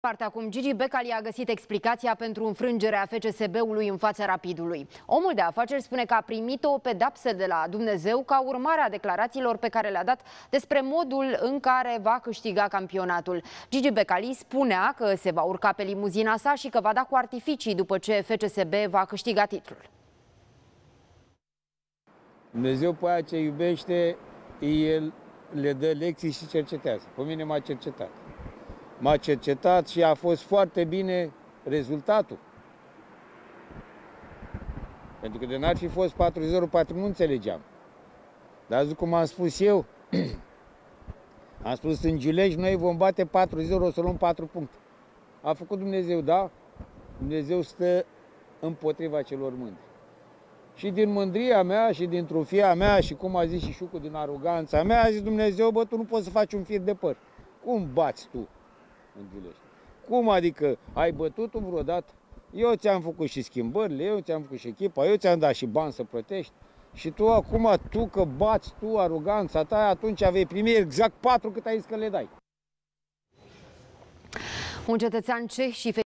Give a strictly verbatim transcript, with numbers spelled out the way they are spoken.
Partea acum, Gigi Becali a găsit explicația pentru înfrângerea F C S B-ului în fața Rapidului. Omul de afaceri spune că a primit o pedapsă de la Dumnezeu ca urmare a declarațiilor pe care le-a dat despre modul în care va câștiga campionatul. Gigi Becali spunea că se va urca pe limuzina sa și că va da cu artificii după ce F C S B va câștiga titlul. Dumnezeu pe aia ce iubește, El le dă lecții și cercetează. Pe mine m-a cercetat. M-a cercetat și a fost foarte bine rezultatul. Pentru că de n-ar fi fost patru zero, poate nu înțelegeam. Dar azi, cum am spus eu, am spus în Giulești, noi vom bate patru zero, o să luăm patru puncte. A făcut Dumnezeu, da? Dumnezeu stă împotriva celor mândri. Și din mândria mea și din trufia mea și cum a zis și Șucu, din aroganța mea, a zis Dumnezeu, bă, tu nu poți să faci un fir de păr. Cum bați tu în Giulești? Cum adică ai bătut-o vreodată? Eu ți-am făcut și schimbările, eu ți-am făcut și echipa, eu ți-am dat și bani să plătești. Și tu acum, tu că bați tu aroganța ta, atunci vei primi exact patru cât ai zis că le dai. Un cetățean ceh și